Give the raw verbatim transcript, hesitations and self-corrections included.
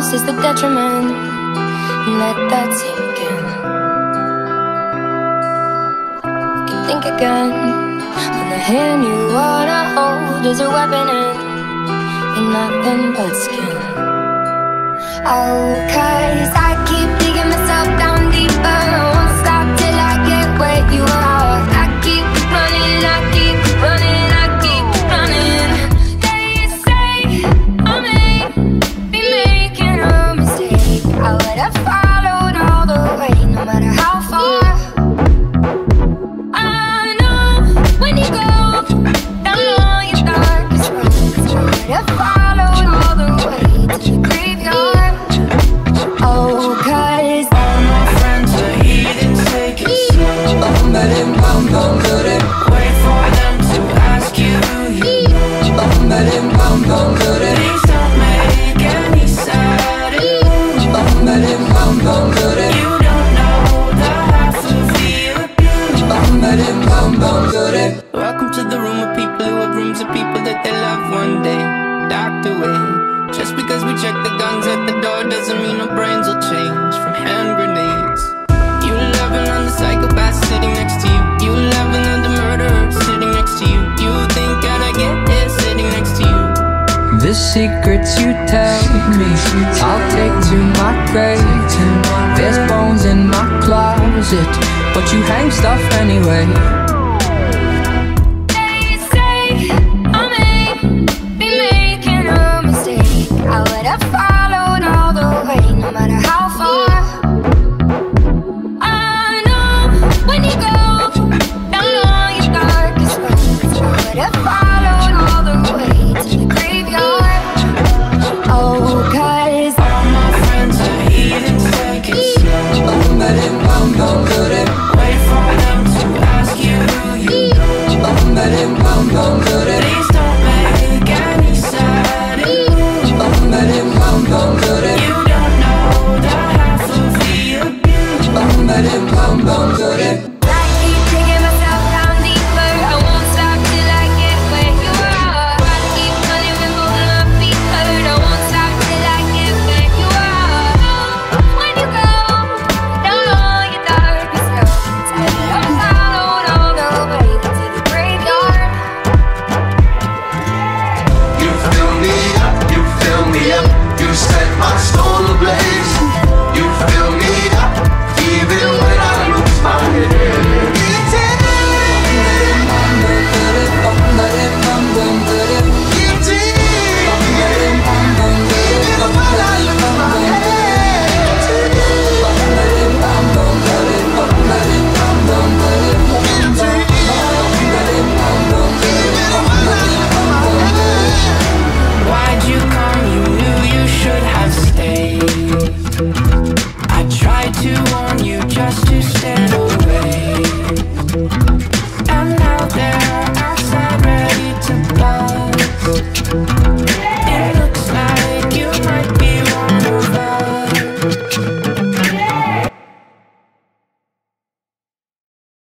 loss is the detriment. Let that sink in. You can think again. On the hand you wanna hold is a weapon and you're nothing but skin. Oh, cause I keep digging myself down deeper. I won't stop till I get where you are. I keep running, I keep running, I keep running. They say I may be making a mistake. I would have followed all the way, no matter how far. I know when you go down all your darkest roads, I would have followed all the way to the graveyard. Oh, cause all my friends are heathens, take it slow. Bum, ba-dim, bum, bum, ba-dim. Wait for them to ask you who you know. Bum, ba-dim, bum, bum, ba-dim. Please don't make any sudden moves. Bum, ba-dim, bum, bum, ba-dim. You don't know the half of the abuse. Bum, ba-dim, bum, bum, ba-dim. Welcome to the room of people who have rooms of people that they love one day docked away. Just because we check the guns at the door doesn't mean our brains will change from hand grenades. You laughing on the psychopath sitting next to you. You laughing on the murderer sitting next to you. You think I'd get it sitting next to you. The secrets you tell me, I'll take to my grave. There's bones in my closet, but you hang stuff anyway. they say I may be making a mistake. I would have followed all the way, no matter how far.